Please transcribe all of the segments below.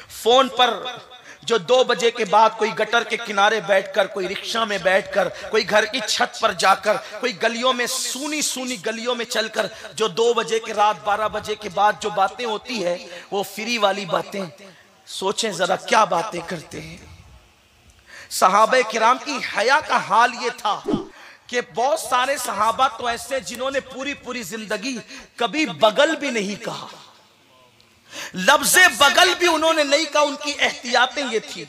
Phone पर जो 2 बजे के बाद कोई गटर के किनारे बैठकर, कोई रिक्शा में बैठकर, कोई घर की छत पर जाकर, कोई गलियों में सूनी सूनी गलियों में चलकर जो 2 बजे के रात 12 बजे के बाद जो बातें होती है वो फ्री वाली बातें, सोचें जरा क्या बातें करते हैं। सहाबा किराम की हया का हाल ये था कि बहुत सारे सहाबा तो ऐसे जिन्होंने पूरी पूरी जिंदगी कभी बगल भी नहीं कहा, लफ्ज़े बगल भी उन्होंने नहीं कहा, उनकी एहतियातें ये थी।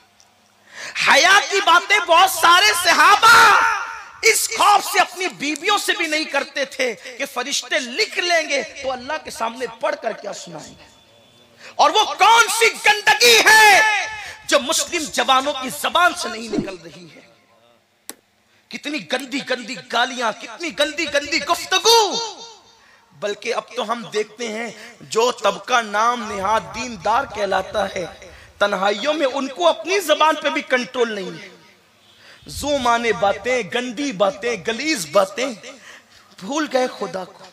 हया की बातें बहुत सारे सहाबा इस खौफ से अपनी बीवियों से भी नहीं करते थे कि फरिश्ते लिख लेंगे तो अल्लाह के सामने पढ़कर क्या सुनाएंगे। और वो कौन सी गंदगी है जो मुस्लिम जवानों की जबान से नहीं निकल रही है। कितनी गंदी गंदी गालियां, कितनी गंदी गंदी गुफ्तगू। बल्कि अब तो हम देखते हैं जो तबका नाम निहाद दीनदार कहलाता है, तन्हाइयों में उनको अपनी जबान पे भी कंट्रोल नहीं है। जो माने बातें, गंदी बातें, गलीज बातें, भूल गए खुदा को,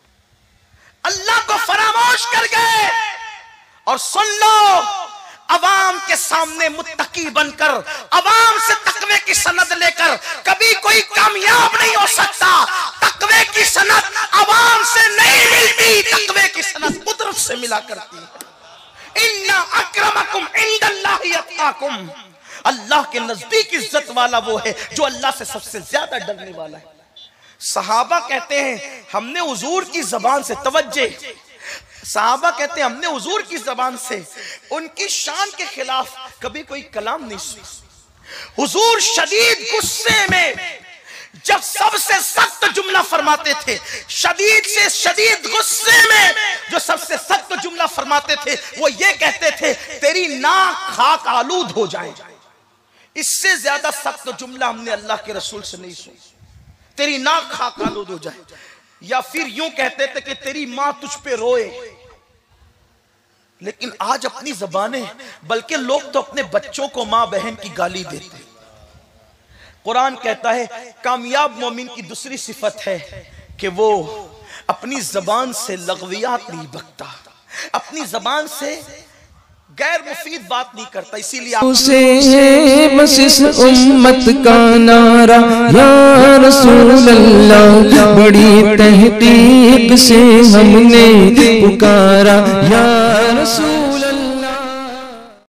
अल्लाह को फरामोश कर गए। और सुन लो, अवाम के सामने मुत्तकी बनकर, अवाम से तकवे की सनद लेकर कभी कोई कामयाब नहीं हो सकता। तकवे की सनद अवाम से नहीं मिलती, तकवे की सनद कुदरत से मिला करती है। इन्ना अक्रमकुम इंदल्लाहि अत्काकुम, अल्लाह के नजदीक इज्जत वाला वो है जो अल्लाह से सबसे ज्यादा डरने वाला है। सहाबा कहते हैं हमने हुजूर की जबान से तवज्जे, सहाबा कहते हैं हमने हुजूर की जबान से उनकी शान के खिलाफ कभी कोई कलाम नहीं सुना। हुजूर शदीद गुस्से में जब सबसे सख्त जुमला फरमाते थे, शदीद से शदीद गुस्से में जो सबसे सख्त जुमला फरमाते थे, वो ये कहते थे तेरी नाक खाक आलूद हो जाए। इससे ज्यादा सख्त जुमला हमने अल्लाह के रसूल से नहीं सुना, तेरी नाक खाक आलूद हो जाए। या फिर यूं कहते थे कि तेरी मां तुझ पे रोए। लेकिन आज अपनी जबानें, बल्कि लोग तो अपने बच्चों को मां बहन की गाली देते हैं। कुरान कहता है कामयाब मोमिन की दूसरी सिफत है कि वो अपनी जबान से लग़वियात नहीं बकता, अपनी जबान से गैर मुफीद बात नहीं करता। इसीलिए उसे बस इस उम्मत का नारा या रसूल अल्लाह, बड़ी तहकीक से हमने पुकारा या रसूल